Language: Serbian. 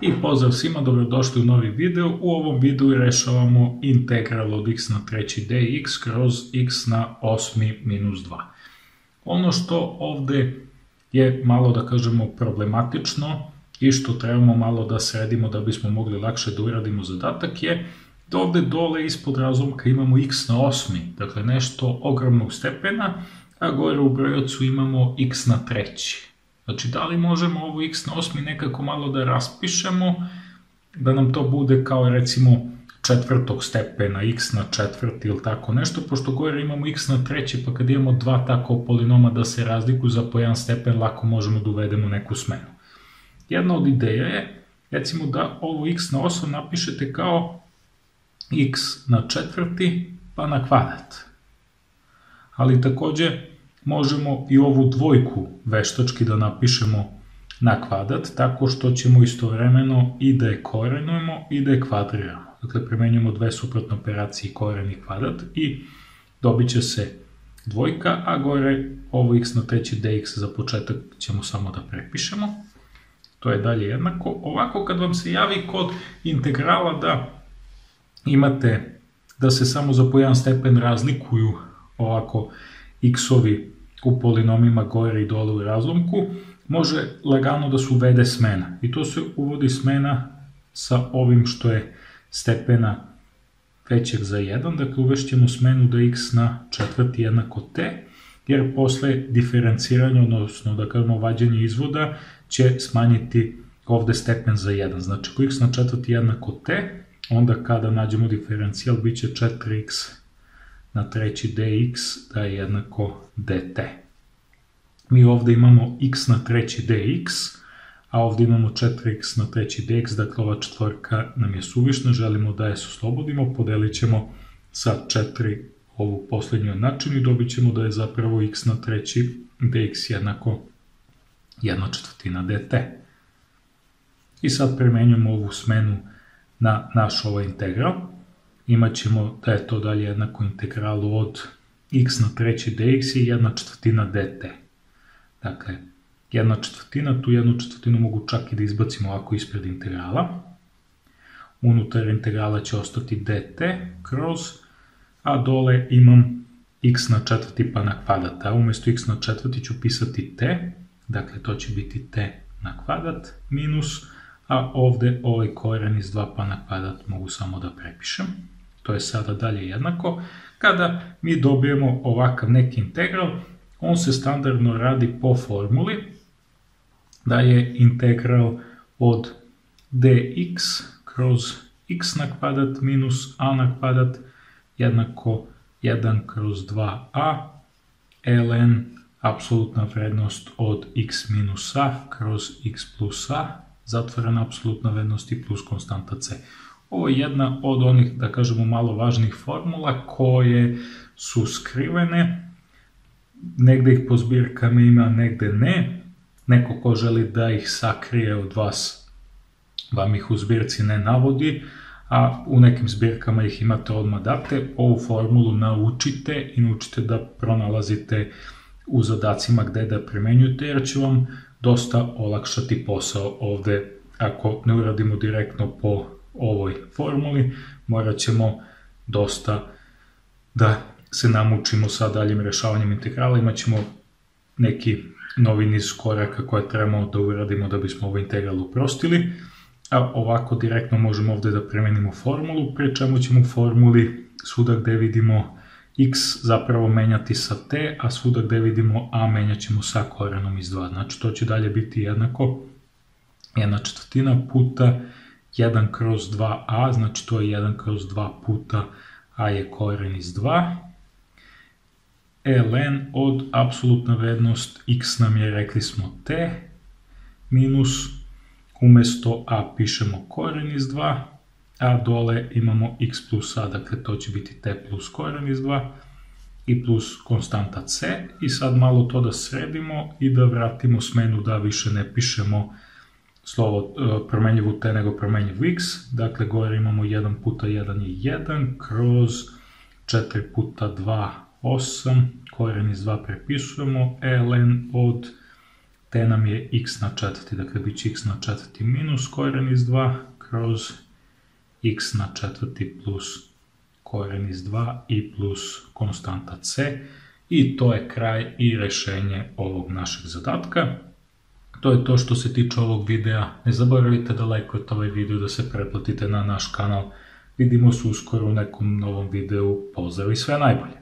I pozdrav svima, dobrodošli u novi video. U ovom videu rešavamo integral od x na treći dx kroz x na osmi minus 2. Ono što ovde je malo, da kažemo, problematično i što trebamo malo da sredimo da bismo mogli lakše da uradimo zadatak je da ovde dole ispod razlomka imamo x na osmi, dakle nešto ogromnog stepena, a gore u brojacu imamo x na treći. Znači, da li možemo ovo x na osmi nekako malo da raspišemo, da nam to bude kao recimo četvrtog stepena, x na četvrti ili tako nešto, pošto gore imamo x na treći, pa kad imamo dva tako polinoma da se razlikuju za po jedan stepen, lako možemo da uvedemo neku smenu. Jedna od ideja je, recimo da ovo x na 8 napišete kao x na četvrti pa na kvadrat. Ali takođe možemo i ovu dvojku veštački da napišemo na kvadrat, tako što ćemo istovremeno i da je korenujemo i da je kvadriramo. Dakle, primenjujemo dve suprotne operacije, koren i kvadrat, i dobit će se dvojka, a gore ovo x na treći dx za početak ćemo samo da prepišemo. To je dalje jednako. Ovako kad vam se javi kod integrala da imate da se samo za po jedan stepen razlikuju ovako x-ovi u polinomima gore i dole u razlomku, može lagano da se uvede smena. I to se uvodi smena sa ovim što je stepena većeg za 1, dakle uvešćemo smenu da x na četvrti jednako t, jer posle diferenciranja, odnosno da kažemo vađenje izvoda, će smanjiti ovde stepen za 1. Znači, ako x na četvrti jednako t, onda kada nađemo diferencijal, bit će 4x na treći dx da je jednako dt. Mi ovde imamo x na treći dx, a ovde imamo 4x na treći dx, dakle ova četvorka nam je suvišna, želimo da je oslobodimo, podelit ćemo sa 4 ovu poslednju jednačinu i dobit ćemo da je zapravo x na treći dx jednako 1/4 dt. I sad primenjujemo ovu smenu na naš ovaj integral. Imaćemo da je to dalje jednako integralu od x na treći dx i 1/4 dt. Dakle, 1/4, tu 1/4 mogu čak i da izbacimo ovako ispred integrala. Unutar integrala će ostati dt kroz, a dole imam x na četvrti pa na kvadrat. A umesto x na četvrti ću pisati t, dakle to će biti t na kvadrat minus, a ovde ovaj koren iz 2 pa na kvadrat mogu samo da prepišem. To je sada dalje jednako. Kada mi dobijemo ovakav neki integral, on se standardno radi po formuli da je integral od dx kroz x na kvadrat minus a na kvadrat jednako 1 kroz 2a ln apsolutna vrednost od x minus a kroz x plus a zatvorena apsolutna vrednost i plus konstanta c. Ovo je jedna od onih, da kažemo, malo važnih formula koje su skrivene. Negde ih po zbirkama ima, negde ne. Neko ko želi da ih sakrije od vas, vam ih u zbirci ne navodi, a u nekim zbirkama ih imate odmah date. Ovu formulu naučite i naučite da pronalazite u zadacima gde da primenjujete, jer će vam dosta olakšati posao ovde. Ako ne uradimo direktno po ovoj formuli, morat ćemo dosta da se namučimo sa daljim rešavanjem integrala, imat ćemo neki novi niz koraka koje trebamo da uradimo da bismo ovaj integral uprostili, a ovako direktno možemo ovde da primenimo formulu, pri čemu ćemo u formuli svuda gde vidimo x zapravo menjati sa t, a svuda gde vidimo a menjat ćemo sa korenom iz 2. Znači to će dalje biti jednako 1/4 puta 1 kroz 2a, znači to je 1 kroz 2 puta a je koren iz 2, ln od apsolutna vrednost x nam je, rekli smo, t, minus, umesto a pišemo koren iz 2, a dole imamo x plus a, dakle to će biti t plus koren iz 2 i plus konstanta c. I sad malo to da sredimo i da vratimo smenu da više ne pišemo slovo promenljivu t nego promenljivu x. Dakle, gore imamo 1 puta 1 je 1 kroz 4 puta 2, 8, koren iz 2 prepisujemo, ln od te nam je x na četvrti, dakle bit će x na četvrti minus koren iz 2 kroz x na četvrti plus koren iz 2 i plus konstanta c. I to je kraj i rešenje ovog našeg zadatka. To je to što se tiče ovog videa. Ne zaboravite da lajkujete ovaj video, da se pretplatite na naš kanal. Vidimo se uskoro u nekom novom videu. Pozdrav i sve najbolje!